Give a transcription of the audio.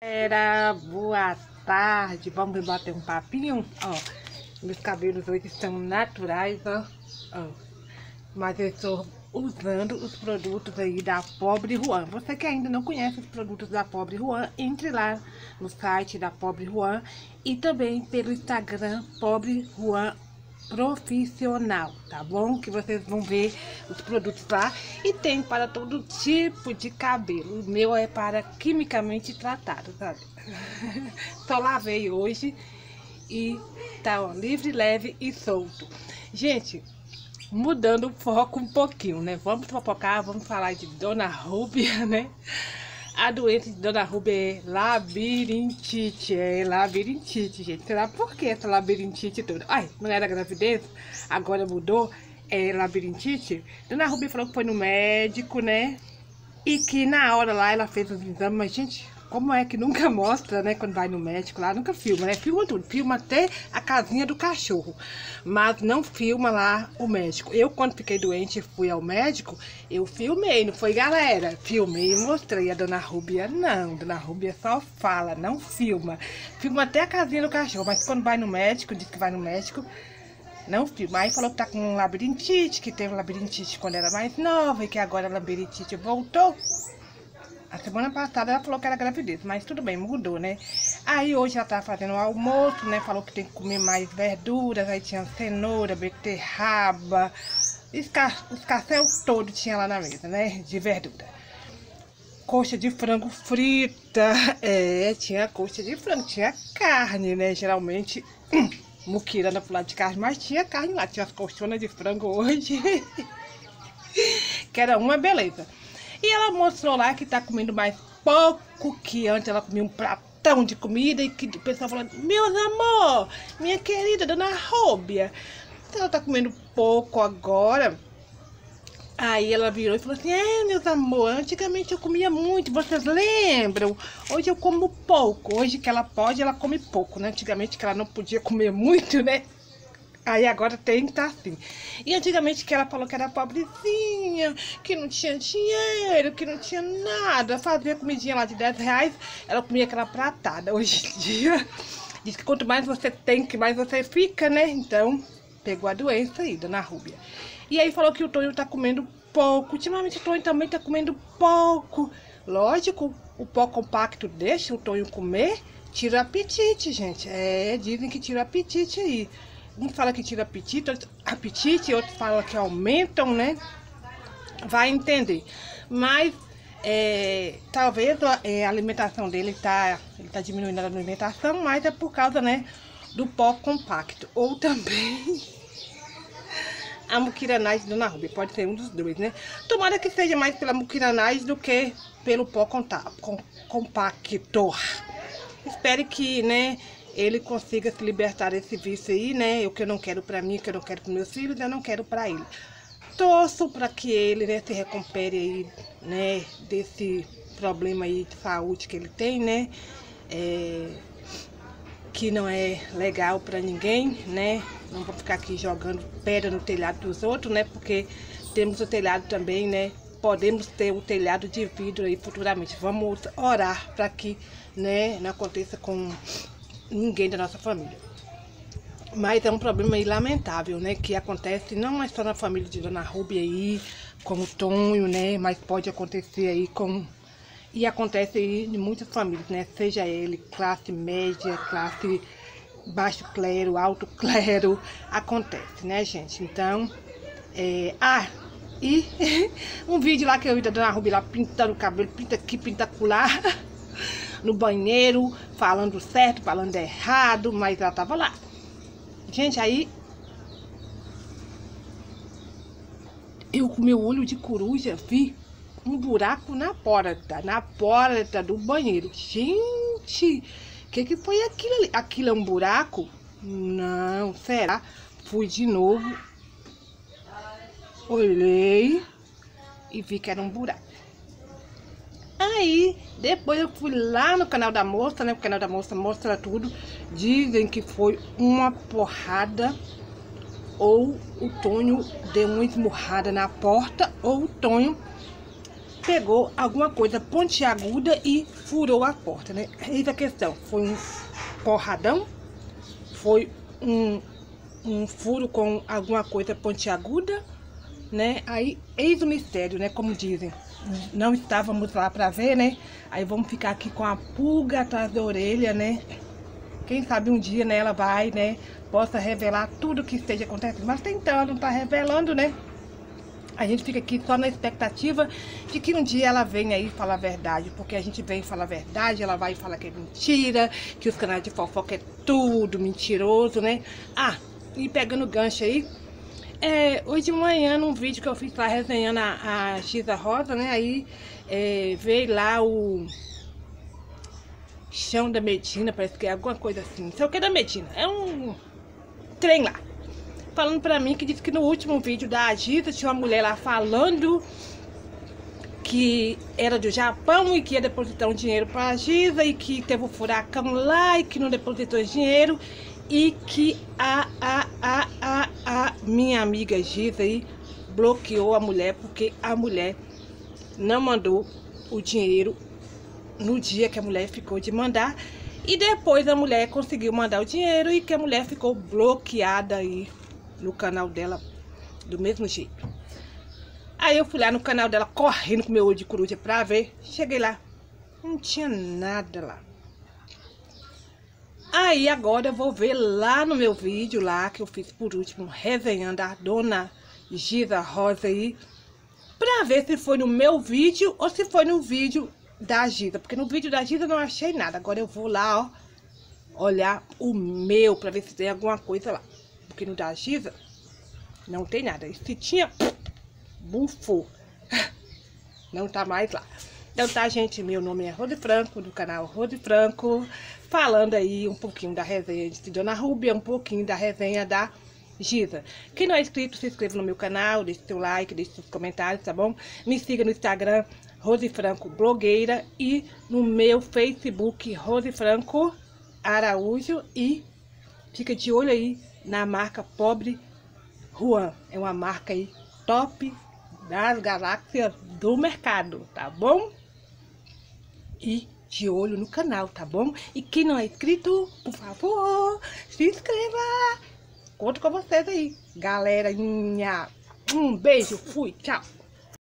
Boa tarde, vamos bater um papinho? Ó, meus cabelos hoje estão naturais, ó. Mas eu estou usando os produtos aí da Pobre Ruan. Você que ainda não conhece os produtos da Pobre Ruan, entre lá no site da Pobre Ruan e também pelo Instagram Pobre Ruan Profissional, tá bom? Que vocês vão ver os produtos lá e tem para todo tipo de cabelo. O meu é para quimicamente tratado, sabe? Só lavei hoje e tá, ó, livre, leve e solto. Gente, mudando o foco um pouquinho, né? Vamos fofocar, vamos falar de Dona Rúbia, né? A doença de Dona Rúbia é labirintite, gente. Será por que essa labirintite toda? Ai, não era gravidez, agora mudou, é labirintite. Dona Rúbia falou que foi no médico, né? E que na hora lá ela fez os exames, mas gente, como é que nunca mostra, né? Quando vai no médico lá, nunca filma, né? Filma tudo, filma até a casinha do cachorro, mas não filma lá o médico. Eu, quando fiquei doente e fui ao médico, eu filmei, não foi, galera? Filmei e mostrei. A Dona Rúbia, não. Dona Rúbia só fala, não filma. Filma até a casinha do cachorro, mas quando vai no médico, diz que vai no médico, não filma. Aí falou que tá com labirintite, que teve labirintite quando era mais nova e que agora a labirintite voltou. A semana passada ela falou que era gravidez, mas tudo bem, mudou, né? Aí hoje ela tá fazendo o almoço, né? Falou que tem que comer mais verduras, aí tinha cenoura, beterraba, os cassel todo tinha lá na mesa, né? De verdura. Coxa de frango frita, tinha coxa de frango, tinha carne, né? Geralmente, muquirana pro lado de carne, mas tinha carne lá, tinha as coxonas de frango hoje, que era uma beleza. E ela mostrou lá que tá comendo mais pouco, que antes ela comia um pratão de comida e que o pessoal falando, meus amor, minha querida Dona Rúbia, ela tá comendo pouco agora. Aí ela virou e falou assim, meus amor, antigamente eu comia muito, vocês lembram? Hoje eu como pouco, hoje que ela pode, ela come pouco, né? Antigamente que ela não podia comer muito, né? Aí agora tem que estar assim. E antigamente que ela falou que era pobrezinha, que não tinha dinheiro, que não tinha nada. Fazia comidinha lá de 10 reais, ela comia aquela pratada. Hoje em dia, diz que quanto mais você tem, que mais você fica, né? Então, pegou a doença aí, Dona Rúbia. E aí falou que o Tonho tá comendo pouco. Ultimamente o Tonho também tá comendo pouco. Lógico, o pó compacto deixa o Tonho comer, tira o apetite, gente. Dizem que tira o apetite aí. Um fala que tira apetite, outro fala que aumentam, né? Vai entender. Mas talvez a alimentação dele ele tá diminuindo a alimentação, mas é por causa, né, do pó compacto. Ou também a muquiranagem de Dona Rúbia, pode ser um dos dois, né? Tomara que seja mais pela muquiranagem do que pelo pó compacto. Espero que, né, ele consiga se libertar desse vício aí, né? O que eu não quero pra mim, o que eu não quero pros meus filhos, eu não quero pra ele. Torço pra que ele, né, se recupere aí, né, desse problema aí de saúde que ele tem, né? Que não é legal pra ninguém, né? Não vou ficar aqui jogando pedra no telhado dos outros, né? Porque temos o telhado também, né? Podemos ter o telhado de vidro aí futuramente. Vamos orar pra que, né, não aconteça com ninguém da nossa família. Mas é um problema aí lamentável, né? Que acontece não é só na família de Dona Rúbia aí, com o Tonho, né? Mas pode acontecer aí e acontece aí em muitas famílias, né? Seja ele classe média, classe baixo clero, alto clero, acontece, né, gente? Então, e um vídeo lá que eu vi da Dona Rúbia lá pintando o cabelo, pinta aqui, pinta acolá, no banheiro, falando certo, falando errado, mas ela tava lá. Gente, aí eu com meu olho de coruja vi um buraco na porta do banheiro. Gente, o que foi aquilo ali? Aquilo é um buraco? Não, será? Fui de novo, olhei e vi que era um buraco. Aí, depois eu fui lá no canal da moça, né? O canal da moça mostra tudo. Dizem que foi uma porrada, ou o Tonho deu uma esmurrada na porta, ou o Tonho pegou alguma coisa pontiaguda e furou a porta, né? Eis a questão, foi um porradão? Foi um furo com alguma coisa pontiaguda, né? Aí, eis o mistério, né? Como dizem, não estávamos lá pra ver, né? Aí vamos ficar aqui com a pulga atrás da orelha, né? Quem sabe um dia, né, ela vai, né, possa revelar tudo o que esteja acontecendo. Mas tentando, não tá revelando, né? A gente fica aqui só na expectativa de que um dia ela venha aí falar a verdade. Porque a gente vem falar a verdade, ela vai falar que é mentira, que os canais de fofoca é tudo mentiroso, né? Ah, e pegando gancho aí, hoje de manhã, num vídeo que eu fiz lá resenhando a Giza Rosa, né? Aí veio lá o chão da Medina, parece que é alguma coisa assim. Não sei o que é da Medina, é um trem lá. Falando pra mim que disse que no último vídeo da Giza tinha uma mulher lá falando que era do Japão e que ia depositar um dinheiro pra Giza e que teve um furacão lá e que não depositou dinheiro e que a minha amiga Giza aí bloqueou a mulher porque a mulher não mandou o dinheiro no dia que a mulher ficou de mandar e depois a mulher conseguiu mandar o dinheiro e que a mulher ficou bloqueada aí no canal dela do mesmo jeito. Aí eu fui lá no canal dela correndo com meu olho de coruja pra ver. Cheguei lá, não tinha nada lá. Aí agora eu vou ver lá no meu vídeo lá que eu fiz por último resenhando a dona Giza Rosa aí, pra ver se foi no meu vídeo ou se foi no vídeo da Giza, porque no vídeo da Giza eu não achei nada. Agora eu vou lá, ó, olhar o meu pra ver se tem alguma coisa lá, porque no da Giza não tem nada. E se tinha, bufou. Não tá mais lá. Então tá, gente, meu nome é Rose Franco, do canal Rose Franco, falando aí um pouquinho da resenha de Dona Rúbia, um pouquinho da resenha da Giza. Quem não é inscrito, se inscreva no meu canal, deixe seu like, deixe seus comentários, tá bom? Me siga no Instagram, Rose Franco Blogueira, e no meu Facebook, Rose Franco Araújo, e fica de olho aí na marca Pobre Juan. É uma marca aí top das galáxias do mercado, tá bom? E de olho no canal, tá bom? E quem não é inscrito, por favor, se inscreva. Conto com vocês aí, galerinha. Um beijo, fui, tchau.